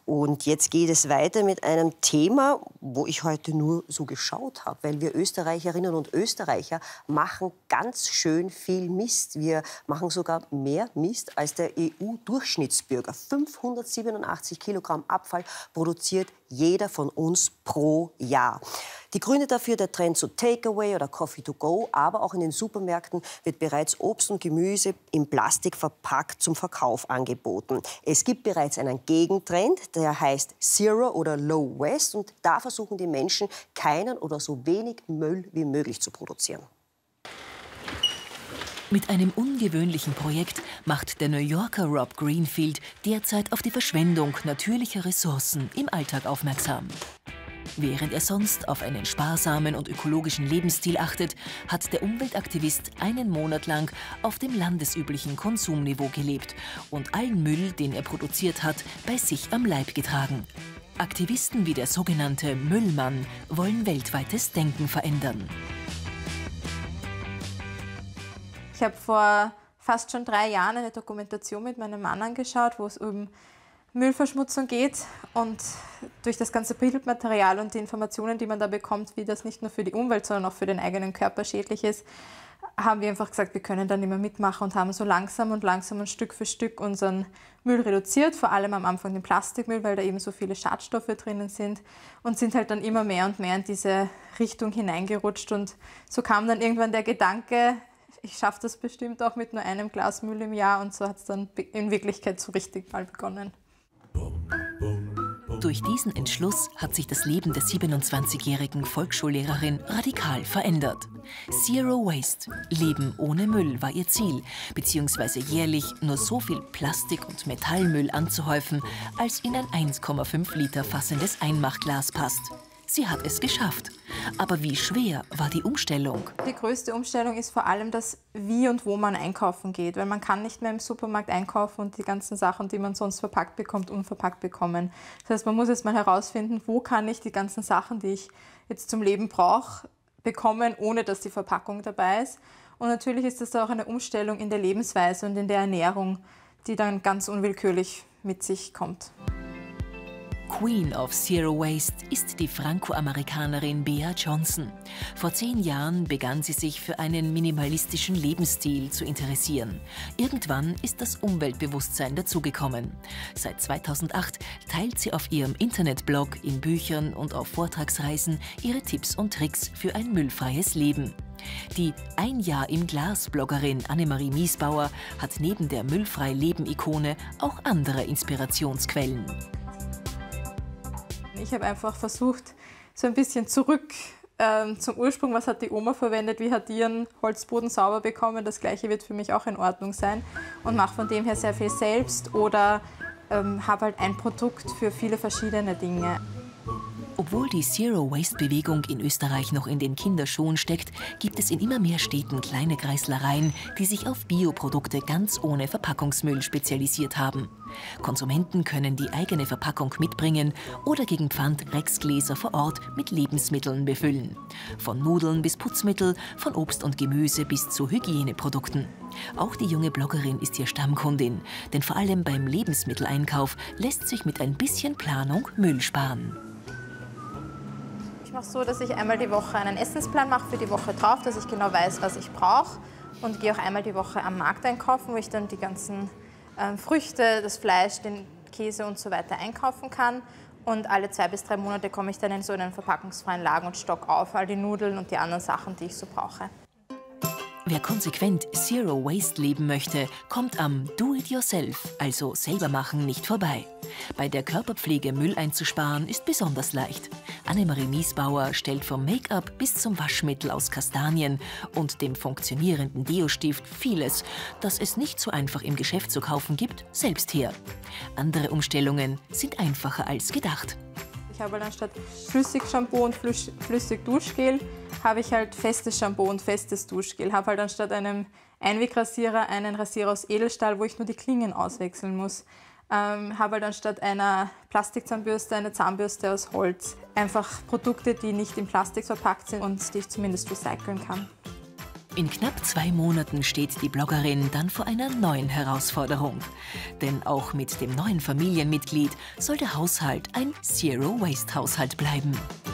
Und jetzt geht es weiter mit einem Thema, wo ich heute nur so geschaut habe, weil wir Österreicherinnen und Österreicher machen ganz schön viel Mist. Wir machen sogar mehr Mist als der EU-Durchschnittsbürger. 587 Kilogramm Abfall produziert jeder von uns pro Jahr. Die Gründe dafür der Trend zu Takeaway oder Coffee to go, aber auch in den Supermärkten wird bereits Obst und Gemüse in Plastik verpackt zum Verkauf angeboten. Es gibt bereits einen Gegentrend, der heißt Zero oder Low Waste, und da versuchen die Menschen, keinen oder so wenig Müll wie möglich zu produzieren. Mit einem ungewöhnlichen Projekt macht der New Yorker Rob Greenfield derzeit auf die Verschwendung natürlicher Ressourcen im Alltag aufmerksam. Während er sonst auf einen sparsamen und ökologischen Lebensstil achtet, hat der Umweltaktivist einen Monat lang auf dem landesüblichen Konsumniveau gelebt und allen Müll, den er produziert hat, bei sich am Leib getragen. Aktivisten wie der sogenannte Müllmann wollen weltweites Denken verändern. Ich habe vor fast schon 3 Jahren eine Dokumentation mit meinem Mann angeschaut, wo es um Müllverschmutzung geht, und durch das ganze Bildmaterial und die Informationen, die man da bekommt, wie das nicht nur für die Umwelt, sondern auch für den eigenen Körper schädlich ist, haben wir einfach gesagt, wir können da nicht mehr mitmachen und haben so langsam und Stück für Stück unseren Müll reduziert, vor allem am Anfang den Plastikmüll, weil da eben so viele Schadstoffe drinnen sind, und sind halt dann immer mehr und mehr in diese Richtung hineingerutscht, und so kam dann irgendwann der Gedanke, ich schaffe das bestimmt auch mit nur einem Glas Müll im Jahr, und so hat es dann in Wirklichkeit so richtig mal begonnen. Durch diesen Entschluss hat sich das Leben der 27-jährigen Volksschullehrerin radikal verändert. Zero Waste, Leben ohne Müll, war ihr Ziel, beziehungsweise jährlich nur so viel Plastik- und Metallmüll anzuhäufen, als in ein 1,5 Liter fassendes Einmachglas passt. Sie hat es geschafft. Aber wie schwer war die Umstellung? Die größte Umstellung ist vor allem das, wie und wo man einkaufen geht. Weil man kann nicht mehr im Supermarkt einkaufen und die ganzen Sachen, die man sonst verpackt bekommt, unverpackt bekommen. Das heißt, man muss jetzt mal herausfinden, wo kann ich die ganzen Sachen, die ich jetzt zum Leben brauche, bekommen, ohne dass die Verpackung dabei ist. Und natürlich ist das auch eine Umstellung in der Lebensweise und in der Ernährung, die dann ganz unwillkürlich mit sich kommt. Queen of Zero Waste ist die Franco-Amerikanerin Bea Johnson. Vor 10 Jahren begann sie sich für einen minimalistischen Lebensstil zu interessieren. Irgendwann ist das Umweltbewusstsein dazugekommen. Seit 2008 teilt sie auf ihrem Internetblog, in Büchern und auf Vortragsreisen ihre Tipps und Tricks für ein müllfreies Leben. Die Ein Jahr im Glas-Bloggerin Annemarie Miesbauer hat neben der Müllfrei-Leben-Ikone auch andere Inspirationsquellen. Ich habe einfach versucht, so ein bisschen zurück zum Ursprung, was hat die Oma verwendet, wie hat die ihren Holzboden sauber bekommen, das Gleiche wird für mich auch in Ordnung sein, und mache von dem her sehr viel selbst oder habe halt ein Produkt für viele verschiedene Dinge. Obwohl die Zero-Waste-Bewegung in Österreich noch in den Kinderschuhen steckt, gibt es in immer mehr Städten kleine Kreislereien, die sich auf Bioprodukte ganz ohne Verpackungsmüll spezialisiert haben. Konsumenten können die eigene Verpackung mitbringen oder gegen Pfand Rexgläser vor Ort mit Lebensmitteln befüllen. Von Nudeln bis Putzmittel, von Obst und Gemüse bis zu Hygieneprodukten. Auch die junge Bloggerin ist hier Stammkundin, denn vor allem beim Lebensmitteleinkauf lässt sich mit ein bisschen Planung Müll sparen. Ich mache so, dass ich einmal die Woche einen Essensplan mache für die Woche drauf, dass ich genau weiß, was ich brauche, und gehe auch einmal die Woche am Markt einkaufen, wo ich dann die ganzen Früchte, das Fleisch, den Käse und so weiter einkaufen kann. Und alle 2 bis 3 Monate komme ich dann in so einen verpackungsfreien Laden und stock auf all die Nudeln und die anderen Sachen, die ich so brauche. Wer konsequent Zero Waste leben möchte, kommt am Do-it-yourself, also selber machen, nicht vorbei. Bei der Körperpflege Müll einzusparen ist besonders leicht. Annemarie Miesbauer stellt vom Make-up bis zum Waschmittel aus Kastanien und dem funktionierenden Deo-Stift vieles, das es nicht so einfach im Geschäft zu kaufen gibt, selbst her. Andere Umstellungen sind einfacher als gedacht. Ich habe halt anstatt Flüssig-Shampoo und Flüssig-Duschgel habe ich halt festes Shampoo und festes Duschgel. Habe halt anstatt einem Einwegrasierer einen Rasierer aus Edelstahl, wo ich nur die Klingen auswechseln muss. Habe halt anstatt einer Plastikzahnbürste eine Zahnbürste aus Holz. Einfach Produkte, die nicht in Plastik verpackt sind und die ich zumindest recyceln kann. In knapp 2 Monaten steht die Bloggerin dann vor einer neuen Herausforderung. Denn auch mit dem neuen Familienmitglied soll der Haushalt ein Zero-Waste-Haushalt bleiben.